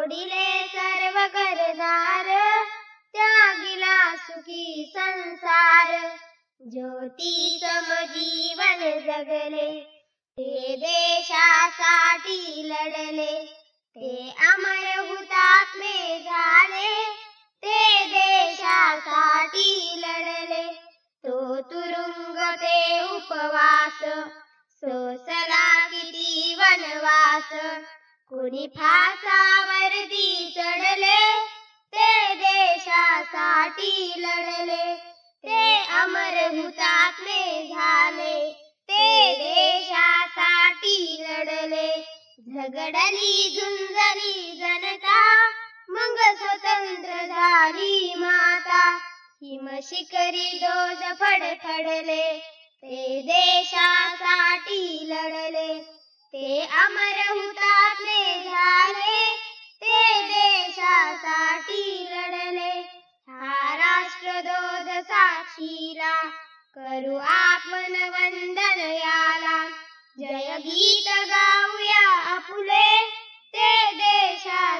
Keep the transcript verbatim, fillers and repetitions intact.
सोडिले सर्व करदार, त्यागिला सुखी संसार. ज्योती सम जीवन जगले, ते देशासाठी लढले. ते अमर हुतात्मे झाले, ते देशासाठी लढले. तो तुरुंग ते उपवास, सोसला किती वनवास. कुणी फासावरती चढले, ते देशासाठी लढले. ते अमर हुतात्मे झाले, ते देशासाठी लढले. झगडली झुंजली जनता, मग स्वतंत्र झाली माता. हिमशिखरी ध्वज फडफडले, ते देशासाठी लढले. ते अमर हुतात्मे झाले, ते देशासाठी लढले. हा राष्ट्रध्वज साक्षीला, करू आपण वंदन याला. जय गीत गाऊया आपुले, ते देशा